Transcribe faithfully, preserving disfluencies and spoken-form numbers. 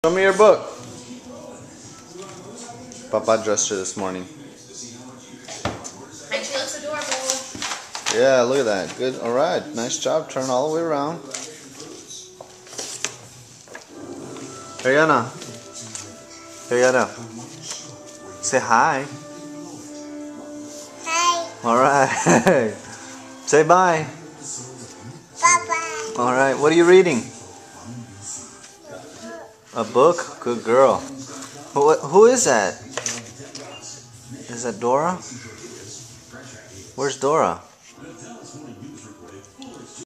Show me your book. Papa dressed her this morning. And she looks adorable. Yeah, look at that. Good. All right. Nice job. Turn all the way around. Ariana. Ariana. Say hi. Hi. All right. Say bye. Bye-bye. All right. What are you reading? A book? Good girl. Who, who is that? Is that Dora? Where's Dora?